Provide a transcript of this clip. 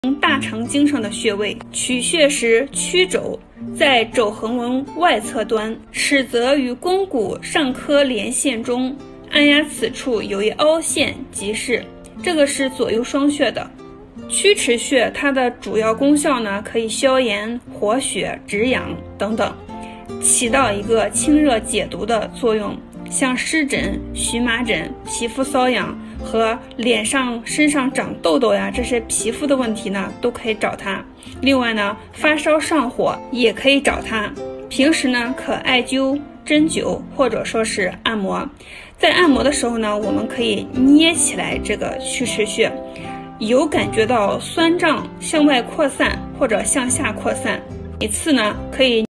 大肠经上的穴位。取穴时曲肘，在肘横纹外侧端，尺泽与肱骨上髁连线中，按压此处有一凹陷即是。这个是左右双穴的。曲池穴它的主要功效呢，可以消炎、活血、止痒等等，起到一个清热解毒的作用。像湿疹、荨麻疹、皮肤瘙痒和脸上、身上长痘痘呀，这些皮肤的问题呢，都可以找它。另外呢，发烧上火也可以找它。平时呢，可艾灸、针灸或者说是按摩。在按摩的时候呢，我们可以捏起来这个曲池穴，有感觉到酸胀向外扩散或者向下扩散。每次呢，可以